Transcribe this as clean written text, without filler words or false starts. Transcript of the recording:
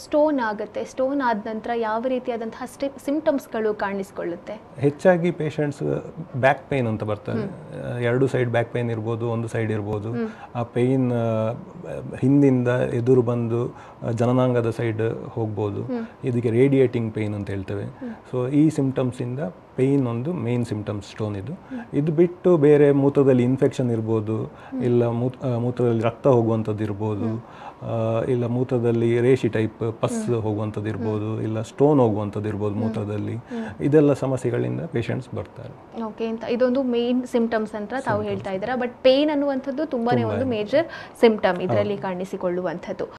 Stone ಆಗುತ್ತೆ, stone ಆದ ನಂತರ ಯಾವ ರೀತಿಯಾದಂತಹ ಸಿಂಪ್ಟಮ್ಸ್ಗಳು ಕಾಣಿಸ್ಕೊಳ್ಳುತ್ತೆ? ಹೆಚ್ಚಾಗಿ ಪೇಷಂಟ್ಸ್ ಬ್ಯಾಕ್ ಪೇನ್ ಅಂತ ಬರ್ತಾರೆ. ಎರಡು ಸೈಡ್ ಬ್ಯಾಕ್ ಪೇನ್ ಇರ್ಬೋದು, ಒಂದು ಸೈಡ್ ಇರ್ಬೋದು. ಆ ಪೇಯ್ನ್ ಹಿಂದಿಂದ ಎದುರು ಬಂದು ಜನನಾಂಗದ ಸೈಡ್ ಹೋಗ್ಬೋದು. ಇದಕ್ಕೆ ರೇಡಿಯೇಟಿಂಗ್ ಪೇಯ್ನ್ ಅಂತ ಹೇಳ್ತೇವೆ. ಸೊ ಈ ಸಿಂಪ್ಟಮ್ಸಿಂದ ಪೇಯ್ನ್ ಒಂದು ಮೇನ್ ಸಿಂಪ್ಟಮ್ಸ್ ಸ್ಟೋನ್ ಇದು ಬಿಟ್ಟು ಬೇರೆ ಮೂತ್ರದಲ್ಲಿ ಇನ್ಫೆಕ್ಷನ್ ಇರ್ಬೋದು, ಇಲ್ಲ ಮೂತ್ರದಲ್ಲಿ ರಕ್ತ ಹೋಗುವಂಥದ್ದು ಇರ್ಬೋದು, ಇಲ್ಲ ಮೂತ್ರದಲ್ಲಿ ರೇಷಿ ಟೈಪ್ ಪಸ್ ಹೋಗುವಂಥದ್ದು ಇರ್ಬೋದು, ಇಲ್ಲ ಸ್ಟೋನ್ ಹೋಗುವಂಥದ್ದು ಇರ್ಬೋದು ಮೂತ್ರದಲ್ಲಿ. ಇದೆಲ್ಲ ಸಮಸ್ಯೆಗಳಿಂದ ಪೇಷಂಟ್ಸ್ ಬರ್ತಾರೆ. ಓಕೆ, ಇದೊಂದು ಮೇನ್ ಸಿಂಪ್ಟಮ್ಸ್ ಅಂತ ತಾವು ಹೇಳ್ತಾ ಇದ್ದೀರಾ. ಬಟ್ ಪೇಯ್ನ್ ಅನ್ನುವಂಥದ್ದು ತುಂಬಾನೇ ಒಂದು ಮೇಜರ್ ಸಿಂಪ್ಟಮ್ ಇದರಲ್ಲಿ ಕಾಣಿಸಿಕೊಳ್ಳುವಂಥದ್ದು.